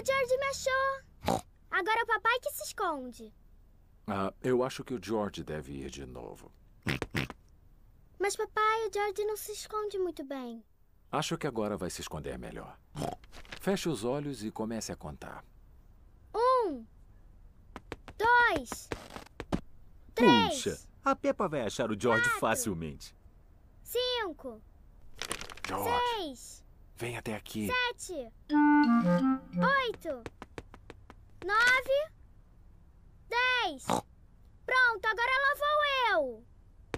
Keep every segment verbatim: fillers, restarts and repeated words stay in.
George me achou. Agora é o papai que se esconde. Ah, eu acho que o George deve ir de novo. Mas, papai, o George não se esconde muito bem. Acho que agora vai se esconder melhor. Feche os olhos e comece a contar. Um, dois, três, Puxa, a Peppa vai achar o George quatro, facilmente. cinco, George, seis, vem até aqui. sete, oito, nove, dez. Pronto, agora lá vou eu.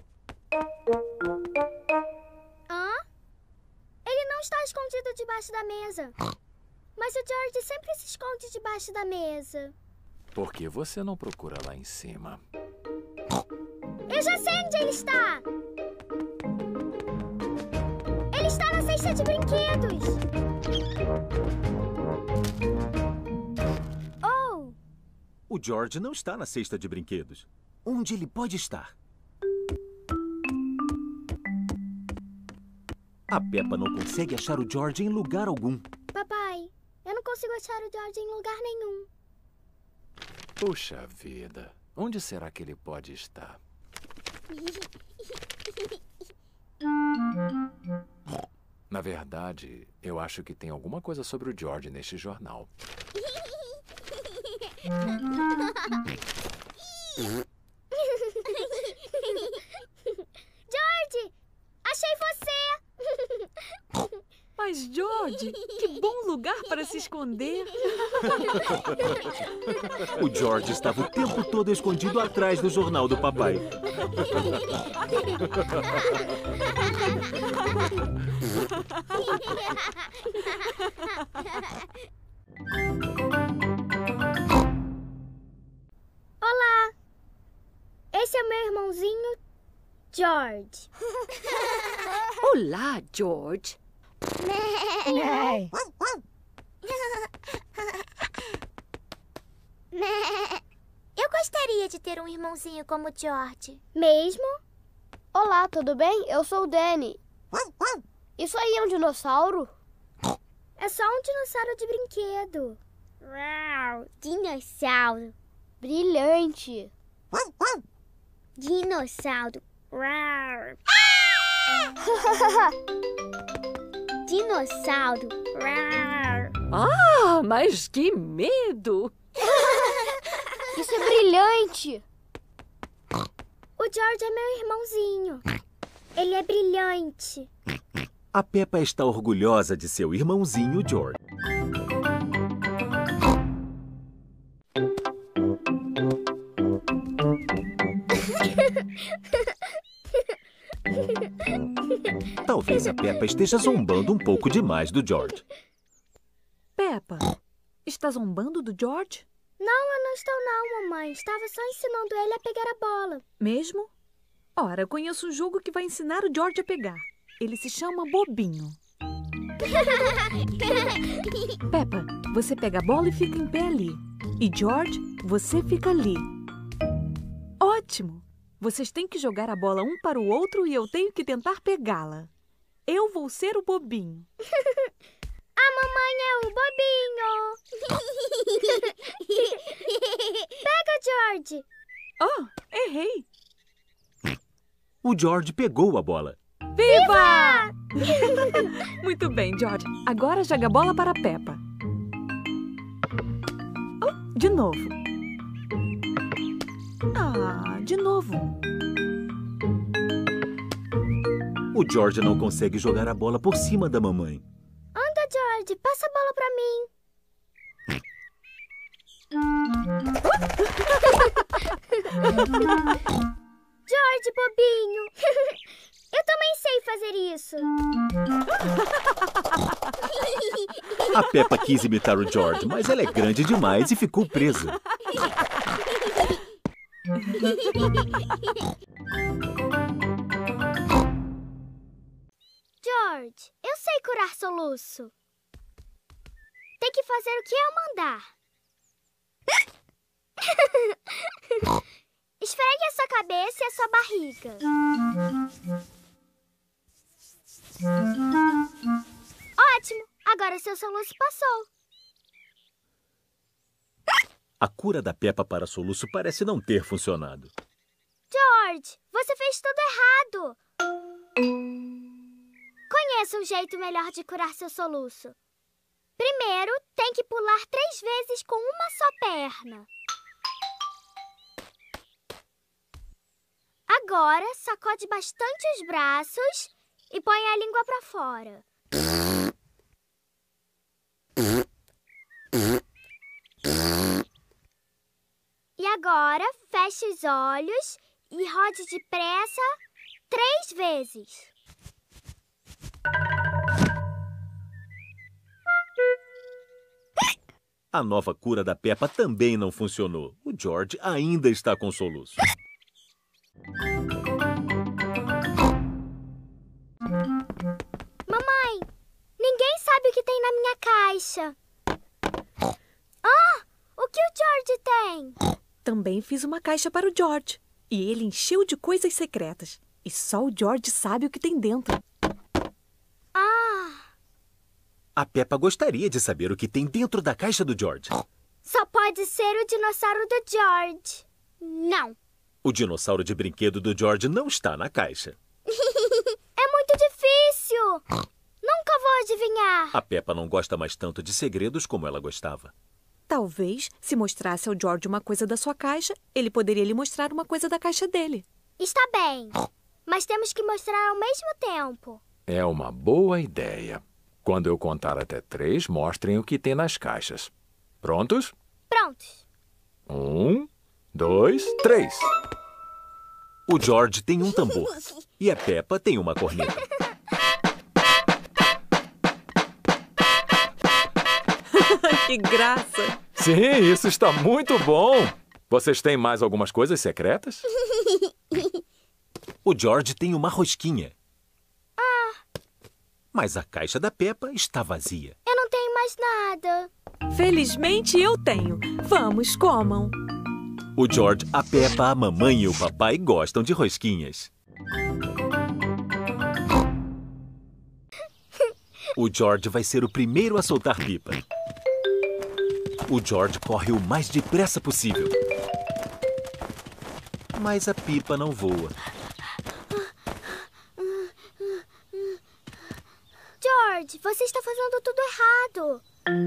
Hã? Ele não está escondido debaixo da mesa. Mas o George sempre se esconde debaixo da mesa. Por que você não procura lá em cima? Eu já sei onde ele está. Ele está na cesta de brinquedos. Oh! O George não está na cesta de brinquedos. Onde ele pode estar? A Peppa não consegue achar o George em lugar algum. Papai, eu não consigo achar o George em lugar nenhum. Puxa vida, onde será que ele pode estar? Na verdade, eu acho que tem alguma coisa sobre o George neste jornal. George, achei você! Mas, George, que bom lugar para se esconder. O George estava o tempo todo escondido atrás do jornal do papai. Olá! Esse é meu irmãozinho, George. Olá, George. Eu gostaria de ter um irmãozinho como George. Mesmo? Olá, tudo bem? Eu sou o Danny. Isso aí é um dinossauro? É só um dinossauro de brinquedo. Uau, dinossauro. Brilhante. Dinossauro. Uau. Dinossauro. Uau. Ah, mas que medo! Isso é brilhante. O George é meu irmãozinho. Ele é brilhante. A Peppa está orgulhosa de seu irmãozinho George. Talvez a Peppa esteja zombando um pouco demais do George. Peppa, está zombando do George? Não, eu não estou não, mamãe. Estava só ensinando ele a pegar a bola. Mesmo? Ora, conheço um jogo que vai ensinar o George a pegar. Ele se chama Bobinho. Peppa, você pega a bola e fica em pé ali. E George, você fica ali. Ótimo! Vocês têm que jogar a bola um para o outro e eu tenho que tentar pegá-la. Eu vou ser o Bobinho. A mamãe é o Bobinho. Pega, George. Oh, errei. O George pegou a bola. Viva! Muito bem, George. Agora joga a bola para a Peppa. Oh, de novo. Ah, de novo. O George não consegue jogar a bola por cima da mamãe. Anda, George. Passa a bola pra mim. George, bobinho. Eu também sei fazer isso. A Peppa quis imitar o George, mas ela é grande demais e ficou presa. George, eu sei curar soluço. Tem que fazer o que eu mandar. Esfregue a sua cabeça e a sua barriga. Ótimo! Agora seu soluço passou. A cura da Peppa para soluço parece não ter funcionado. George, você fez tudo errado. Conheço um jeito melhor de curar seu soluço. Primeiro, tem que pular três vezes com uma só perna. Agora, sacode bastante os braços e põe a língua pra fora. E agora, feche os olhos e rode depressa três vezes. A nova cura da Peppa também não funcionou. O George ainda está com soluço. Mamãe, ninguém sabe o que tem na minha caixa. Ah, o que o George tem? Também fiz uma caixa para o George. E ele encheu de coisas secretas. E só o George sabe o que tem dentro. Ah, A Peppa gostaria de saber o que tem dentro da caixa do George. só pode ser o dinossauro do George. Não. O dinossauro de brinquedo do George não está na caixa. É muito difícil. Nunca vou adivinhar. A Peppa não gosta mais tanto de segredos como ela gostava. Talvez, se mostrasse ao George uma coisa da sua caixa, ele poderia lhe mostrar uma coisa da caixa dele. Está bem, mas temos que mostrar ao mesmo tempo. É uma boa ideia. Quando eu contar até três, mostrem o que tem nas caixas. Prontos? Prontos. Um, dois, três. O George tem um tambor e a Peppa tem uma corneta. Que graça! Sim, isso está muito bom. Vocês têm mais algumas coisas secretas? O George tem uma rosquinha. Mas a caixa da Peppa está vazia. Eu não tenho mais nada. Felizmente eu tenho. Vamos, comam. O George, a Peppa, a mamãe e o papai gostam de rosquinhas. O George vai ser o primeiro a soltar pipa. O George corre o mais depressa possível. Mas a pipa não voa. George, você está fazendo tudo errado.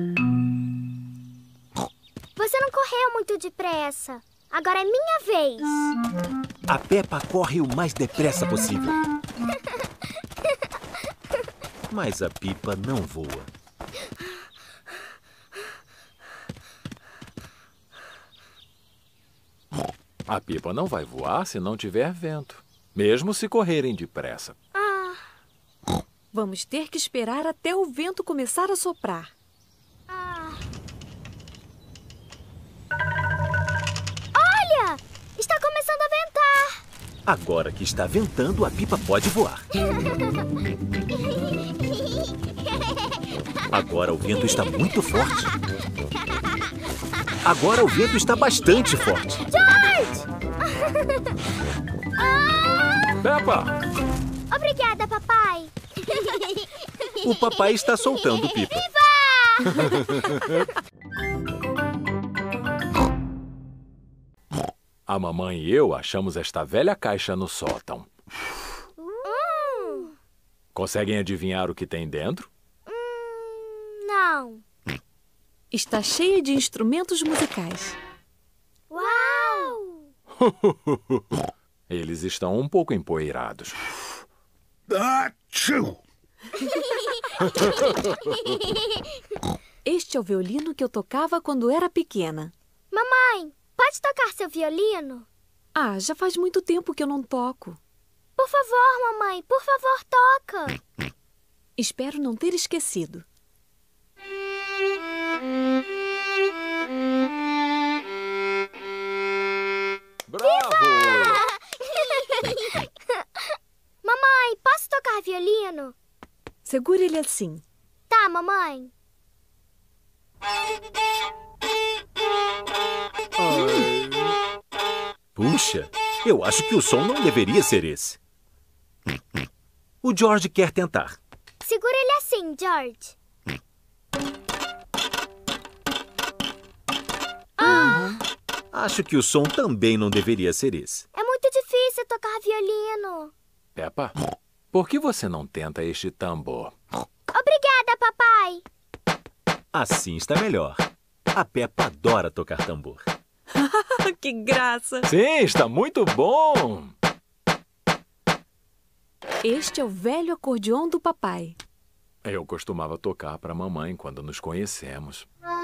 Você não correu muito depressa. Agora é minha vez. A Peppa corre o mais depressa possível. Mas a pipa não voa. A pipa não vai voar se não tiver vento, mesmo se correrem depressa. Ah, Vamos ter que esperar até o vento começar a soprar. ah. Olha! Está começando a ventar. Agora que está ventando, a pipa pode voar. Agora o vento está muito forte. Agora o vento está bastante forte. George! Ah! Peppa! Obrigada, papai. O papai está soltando pipa. A mamãe e eu achamos esta velha caixa no sótão. Hum, Conseguem adivinhar o que tem dentro? hum, não. Está cheia de instrumentos musicais. Uau! Eles estão um pouco empoeirados. Este é o violino que eu tocava quando era pequena. Mamãe, pode tocar seu violino? Ah, já faz muito tempo que eu não toco. Por favor, mamãe, por favor, toca. Espero não ter esquecido. Bravo! Mamãe, posso tocar violino? Segure ele assim. Tá, mamãe. Puxa, eu acho que o som não deveria ser esse. O George quer tentar. Segura ele assim, George. Ah! Acho que o som também não deveria ser esse. É muito difícil tocar violino. Peppa, por que você não tenta este tambor? Obrigada, papai. Assim está melhor. A Peppa adora tocar tambor. Que graça! Sim, está muito bom! Este é o velho acordeon do papai. Eu costumava tocar para a mamãe quando nos conhecemos.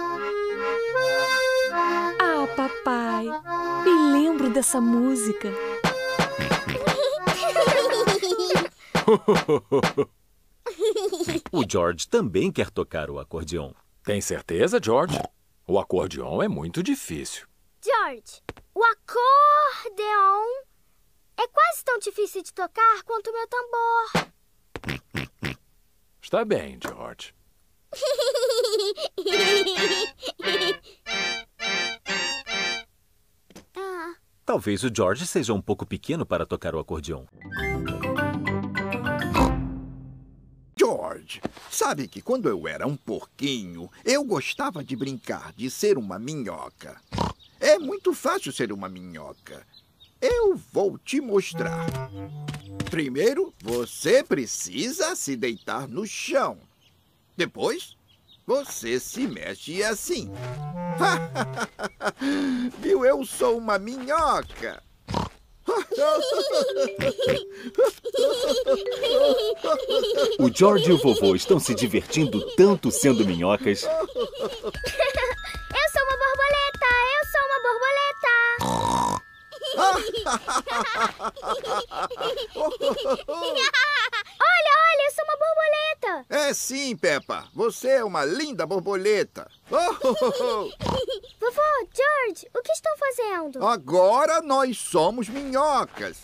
Ah, papai, me lembro dessa música. O George também quer tocar o acordeon. Tem certeza, George? O acordeon é muito difícil. George, o acordeon é quase tão difícil de tocar quanto o meu tambor. Está bem, George. Ah, Talvez o George seja um pouco pequeno para tocar o acordeon. George, sabe que quando eu era um porquinho, eu gostava de brincar de ser uma minhoca. É muito fácil ser uma minhoca. Eu vou te mostrar. Primeiro, você precisa se deitar no chão. Depois, você se mexe assim. Viu? Eu sou uma minhoca. O George e o vovô estão se divertindo tanto sendo minhocas. eu sou uma borboleta! Eu sou uma borboleta! Olha, olha, eu sou uma borboleta! É sim, Peppa. Você é uma linda borboleta. Vovô, George, o que estão fazendo? Agora nós somos minhocas.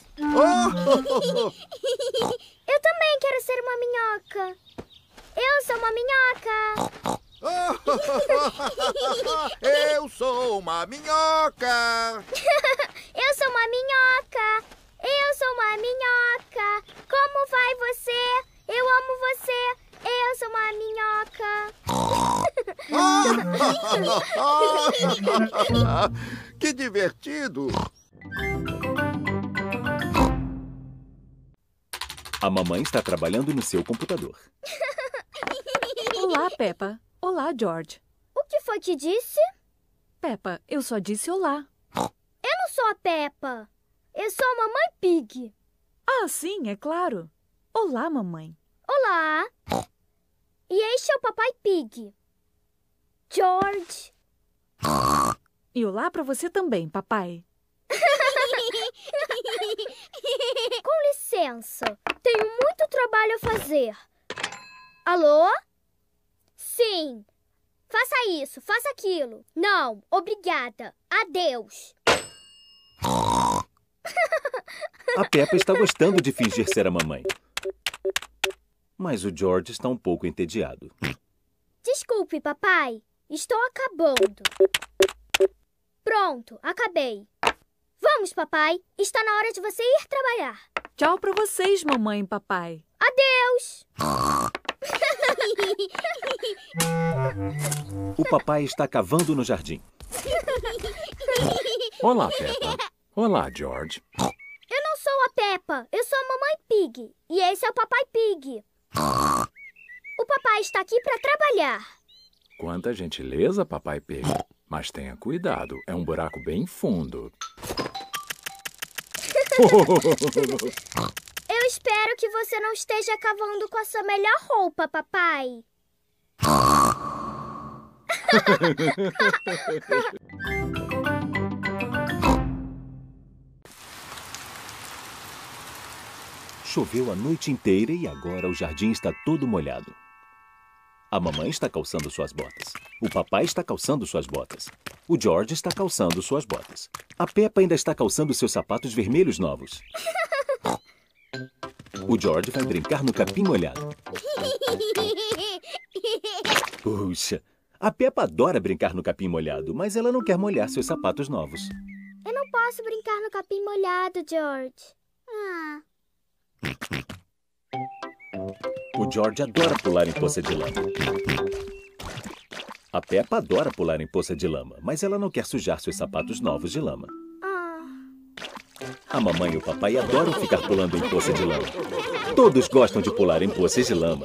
Eu também quero ser uma minhoca. Eu sou uma minhoca. Eu sou uma minhoca. Eu sou uma minhoca. Eu sou uma minhoca. Como vai você? Eu amo você. Eu sou uma minhoca. Que divertido. A mamãe está trabalhando no seu computador. Olá, Peppa. Olá, George. O que foi que disse? Peppa, eu só disse olá. Eu não sou a Peppa. Eu sou a Mamãe Pig. Ah, sim, é claro. Olá, mamãe. Olá. E este é o Papai Pig. George. E olá pra você também, papai. Com licença. Tenho muito trabalho a fazer. Alô? Sim. Faça isso, faça aquilo. Não, obrigada. Adeus. A Peppa está gostando de fingir ser a mamãe. Mas o George está um pouco entediado. Desculpe, papai. Estou acabando. Pronto, acabei. Vamos, papai. Está na hora de você ir trabalhar. Tchau pra vocês, mamãe e papai. Adeus. O papai está cavando no jardim. Olá, Peppa. Olá, George. Eu não sou a Peppa. Eu sou a Mamãe Pig. E esse é o Papai Pig. O papai está aqui para trabalhar. Quanta gentileza, Papai Pig. Mas tenha cuidado, é um buraco bem fundo. Eu espero que você não esteja cavando com a sua melhor roupa, papai. Choveu a noite inteira e agora o jardim está todo molhado. A mamãe está calçando suas botas. O papai está calçando suas botas. O George está calçando suas botas. A Peppa ainda está calçando seus sapatos vermelhos novos. O George vai brincar no capim molhado. Puxa, a Peppa adora brincar no capim molhado, mas ela não quer molhar seus sapatos novos. Eu não posso brincar no capim molhado, George. Ah. O George adora pular em poça de lama. A Peppa adora pular em poça de lama, mas ela não quer sujar seus sapatos novos de lama. A mamãe e o papai adoram ficar pulando em poça de lama. Todos gostam de pular em poças de lama.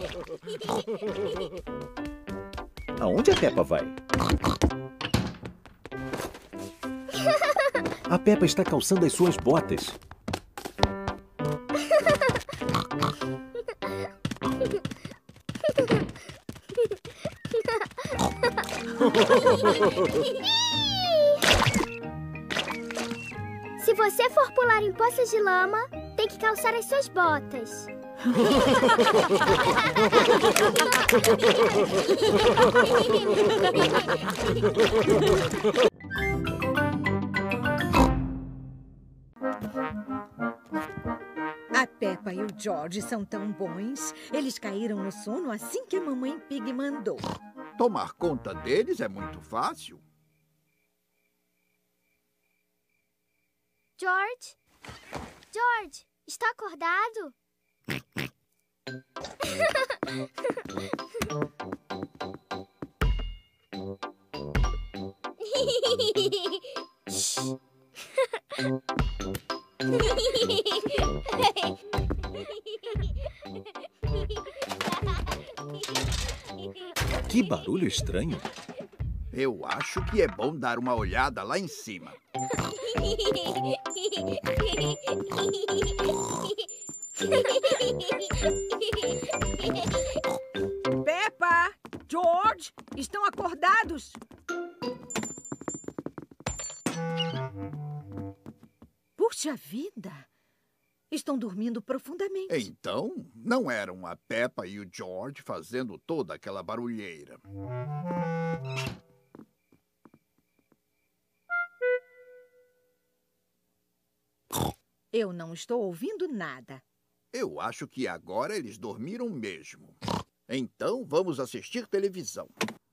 Aonde a Peppa vai? A Peppa está calçando as suas botas. Se você for pular em poças de lama, tem que calçar as suas botas. A Peppa e o George são tão bons. Eles caíram no sono assim que a mamãe Pig mandou. Tomar conta deles é muito fácil. George? George, está acordado? Que barulho estranho. Eu acho que é bom dar uma olhada lá em cima. Peppa! George! Estão acordados? Puxa vida! Estão dormindo profundamente. Então, não eram a Peppa e o George fazendo toda aquela barulheira. Eu não estou ouvindo nada. Eu acho que agora eles dormiram mesmo. Então, vamos assistir televisão.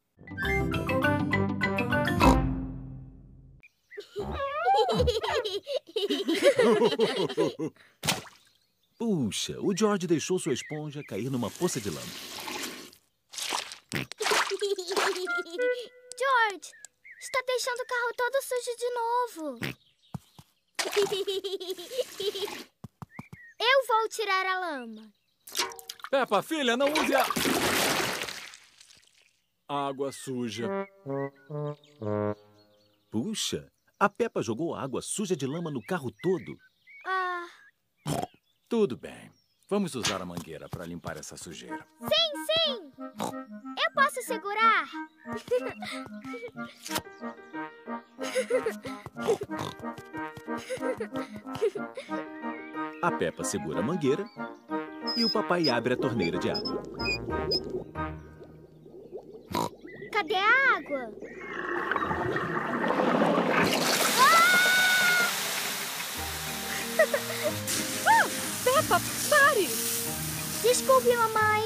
Puxa, o George deixou sua esponja cair numa poça de lama. George, está deixando o carro todo sujo de novo. Eu vou tirar a lama. Peppa, filha, não use a... água suja. Puxa, a Peppa jogou água suja de lama no carro todo. Ah, Tudo bem. Vamos usar a mangueira para limpar essa sujeira. sim, sim. Eu posso segurar? A Peppa segura a mangueira e o papai abre a torneira de água. Cadê a água? Ah, Peppa, pare! Desculpe, mamãe.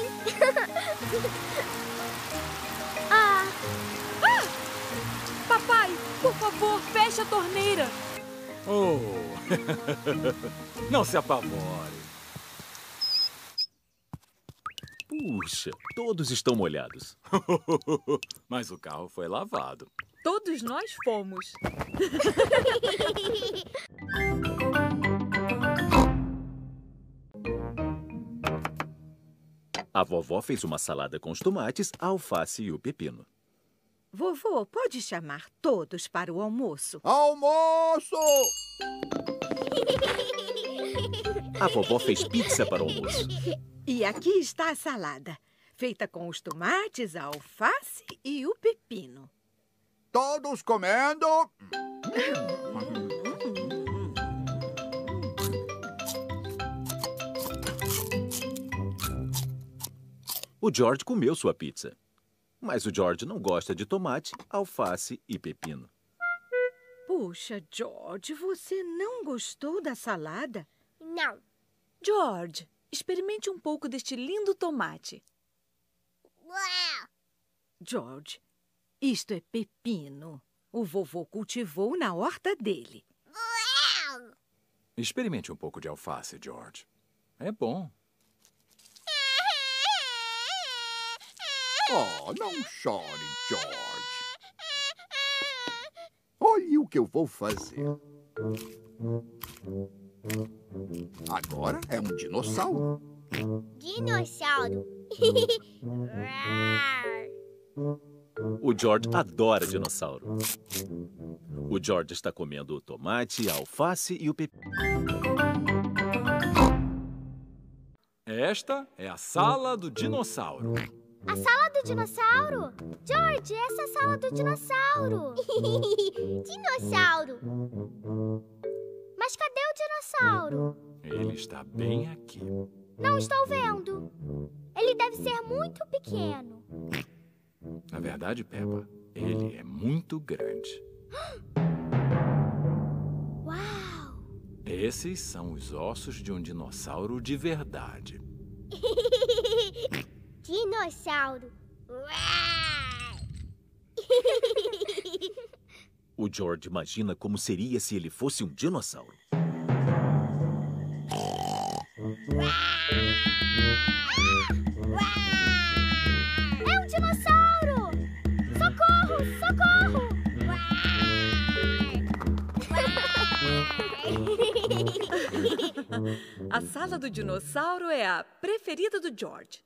ah, Ah! Papai, por favor, feche a torneira. Oh! Não se apavore. Puxa, todos estão molhados. Mas o carro foi lavado. Todos nós fomos. A vovó fez uma salada com os tomates, a alface e o pepino. Vovô, pode chamar todos para o almoço? Almoço! A vovó fez pizza para o almoço. E aqui está a salada, feita com os tomates, a alface e o pepino. Todos comendo? O George comeu sua pizza. Mas o George não gosta de tomate, alface e pepino. Puxa, George, você não gostou da salada? não. George, experimente um pouco deste lindo tomate. George, isto é pepino. O vovô cultivou na horta dele. Experimente um pouco de alface, George. É bom. Oh, não chore, George. Olhe o que eu vou fazer. Agora é um dinossauro. Dinossauro. O George adora dinossauro. O George está comendo o tomate, a alface e o pepino. Esta é a sala do dinossauro. A sala do dinossauro? George, essa é a sala do dinossauro. Dinossauro. Mas cadê o dinossauro? Ele está bem aqui. Não estou vendo. Ele deve ser muito pequeno. Na verdade, Peppa, ele é muito grande. Uau! Esses são os ossos de um dinossauro de verdade. Dinossauro. O George imagina como seria se ele fosse um dinossauro. É um dinossauro! Socorro! Socorro! A sala do dinossauro é a preferida do George.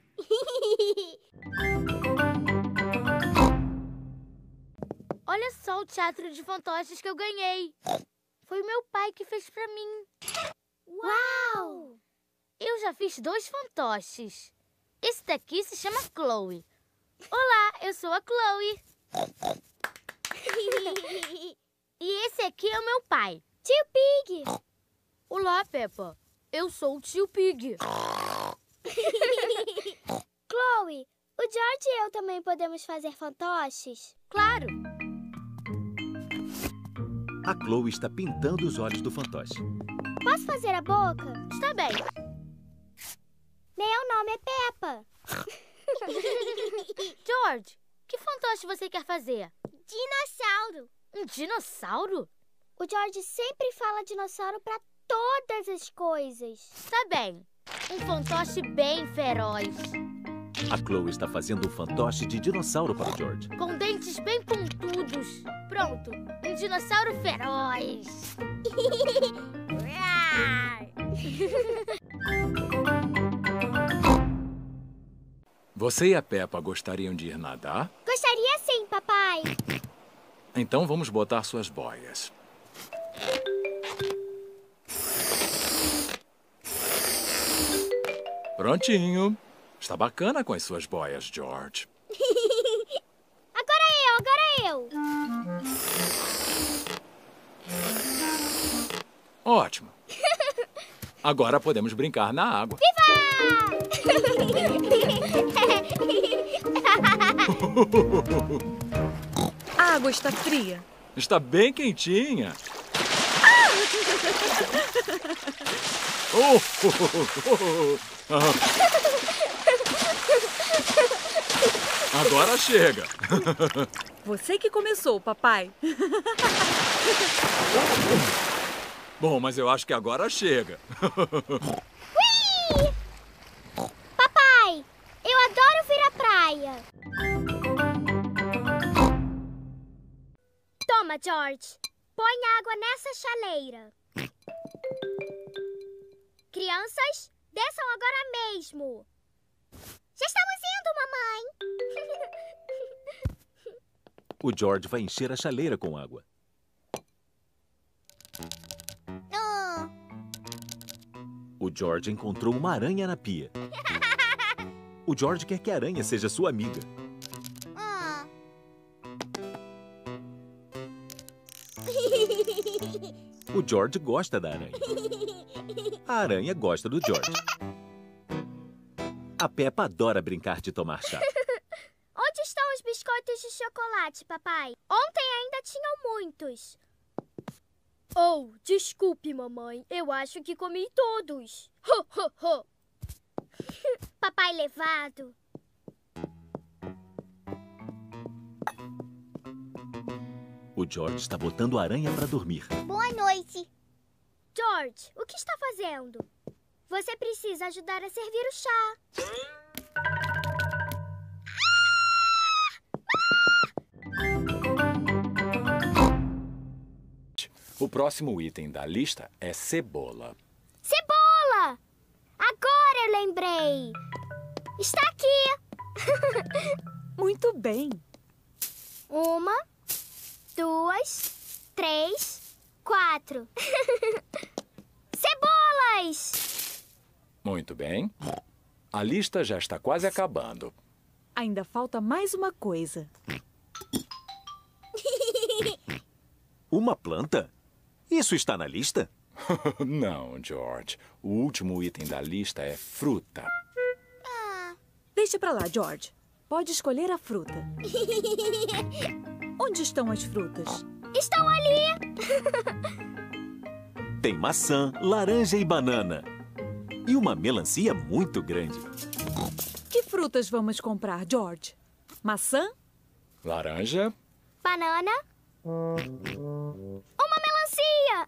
Olha só o teatro de fantoches que eu ganhei. Foi meu pai que fez pra mim. Uau! Eu já fiz dois fantoches. Esse daqui se chama Chloe. Olá, eu sou a Chloe. E esse aqui é o meu pai. Tio Pig! Olá, Peppa. Eu sou o tio Pig. Chloe, o George e eu também podemos fazer fantoches? Claro. A Chloe está pintando os olhos do fantoche. Posso fazer a boca? Está bem. Meu nome é Peppa. George, que fantoche você quer fazer? Dinossauro. Um dinossauro? O George sempre fala dinossauro para todas as coisas. Tá bem. Um fantoche bem feroz. A Chloe está fazendo um fantoche de dinossauro para o George. Com dentes bem pontudos. Pronto, um dinossauro feroz. Você e a Peppa gostariam de ir nadar? Gostaria sim, papai. Então vamos botar suas boias. Prontinho. Está bacana com as suas boias, George. Agora eu, agora eu. Ótimo. Agora podemos brincar na água. A água está fria. Está bem quentinha. Oh, oh, oh, oh, oh. Agora chega. Você que começou, papai. Bom, mas eu acho que agora chega. Ui! Papai, eu adoro vir à praia. Toma, George. Põe água nessa chaleira. Crianças, desçam agora mesmo. Já estamos indo, mamãe. O George vai encher a chaleira com água. Oh. O George encontrou uma aranha na pia. O George quer que a aranha seja sua amiga. Oh. O George gosta da aranha. A aranha gosta do George. A Peppa adora brincar de tomar chá. Onde estão os biscoitos de chocolate, papai? Ontem ainda tinham muitos. Oh, desculpe, mamãe. Eu acho que comi todos. Ho, ho, ho. Papai levado. O George está botando a aranha para dormir. Boa noite. George, o que está fazendo? Você precisa ajudar a servir o chá. O próximo item da lista é cebola. Cebola! Agora eu lembrei. Está aqui. Muito bem. Uma, duas, três, quatro. Cebolas! Muito bem. A lista já está quase acabando. Ainda falta mais uma coisa. Uma planta? Isso está na lista? Não, George. O último item da lista é fruta. Deixa pra lá, George. Pode escolher a fruta. Onde estão as frutas? Estão ali. Tem maçã, laranja e banana. E uma melancia muito grande. Que frutas vamos comprar, George? Maçã? Laranja? Banana. Uma melancia.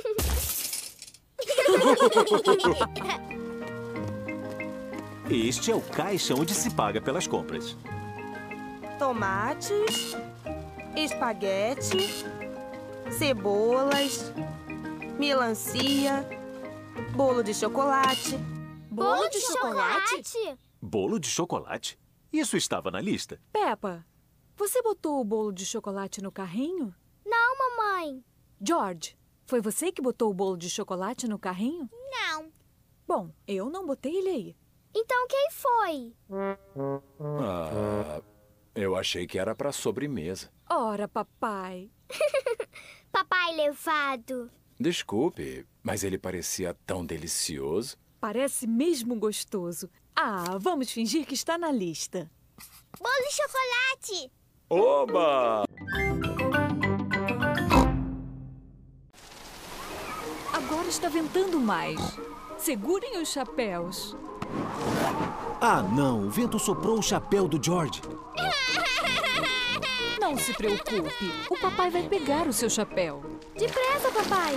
Este é o caixa onde se paga pelas compras. Tomates, espaguete, cebolas, melancia, bolo de chocolate. Bolo de chocolate? Bolo de chocolate? Isso estava na lista? Peppa, você botou o bolo de chocolate no carrinho? Não, mamãe. George, foi você que botou o bolo de chocolate no carrinho? Não. Bom, eu não botei ele aí. Então quem foi? Ah, eu achei que era para sobremesa. Ora, papai. Papai levado. Desculpe, mas ele parecia tão delicioso. Parece mesmo gostoso. Ah, vamos fingir que está na lista. Bolo de chocolate! Oba! Agora está ventando mais. Segurem os chapéus. Ah, não! O vento soprou o chapéu do George. Não se preocupe. O papai vai pegar o seu chapéu. Depressa, papai.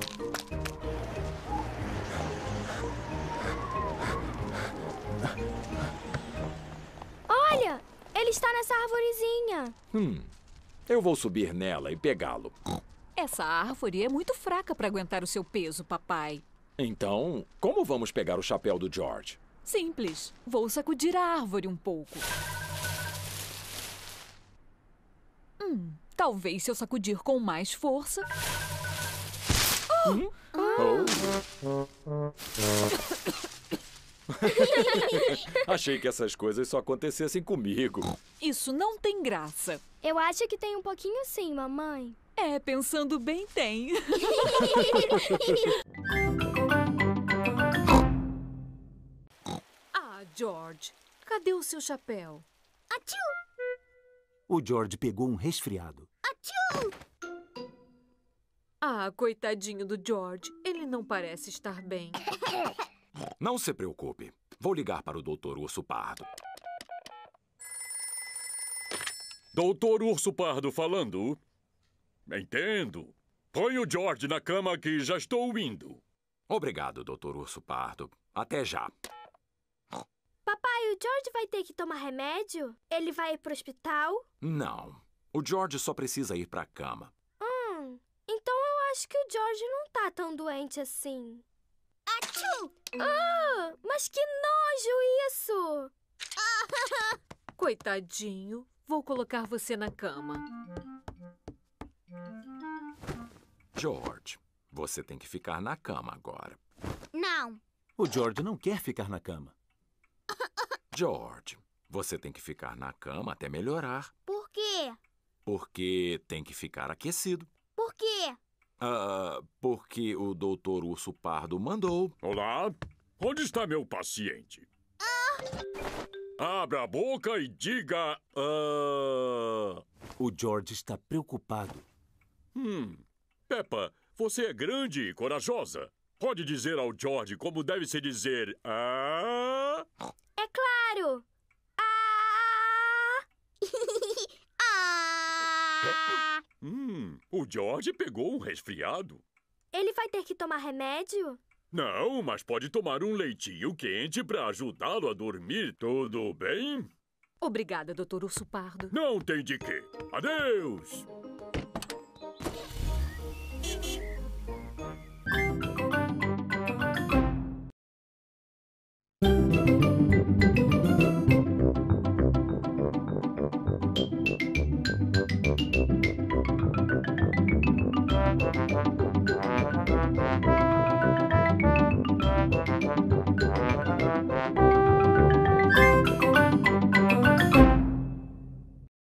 Olha, ele está nessa arvorezinha. Hum, eu vou subir nela e pegá-lo. Essa árvore é muito fraca para aguentar o seu peso, papai. Então, como vamos pegar o chapéu do George? Simples. Vou sacudir a árvore um pouco. Hum, talvez se eu sacudir com mais força... Hum? Oh. Achei que essas coisas só acontecessem comigo. Isso não tem graça. Eu acho que tem um pouquinho sim, mamãe. É, pensando bem, tem. Ah, George, cadê o seu chapéu? Atiu! O George pegou um resfriado. Atiu! Ah, coitadinho do George. Ele não parece estar bem. Não se preocupe. Vou ligar para o doutor Urso Pardo. doutor Urso Pardo falando. Entendo. Põe o George na cama que já estou indo. Obrigado, doutor Urso Pardo. Até já. Papai, o George vai ter que tomar remédio? Ele vai ir pro hospital? Não. O George só precisa ir para a cama. Hum, então eu acho que o George não tá tão doente assim. Atiu! Ah, mas que nojo isso! Coitadinho. Vou colocar você na cama. George, você tem que ficar na cama agora. Não. O George não quer ficar na cama. George, você tem que ficar na cama até melhorar. Por quê? Porque tem que ficar aquecido. Por quê? Ah, porque o doutor Urso Pardo mandou. Olá, onde está meu paciente? Ah. Abra a boca e diga... Uh... O George está preocupado. Hum, Peppa, você é grande e corajosa. Pode dizer ao George como deve se dizer... Ah... É claro! Ah! Ah! Hum, o George pegou um resfriado. Ele vai ter que tomar remédio? Não, mas pode tomar um leitinho quente para ajudá-lo a dormir. Tudo bem? Obrigada, doutor Urso Pardo. Não tem de quê. Adeus! Música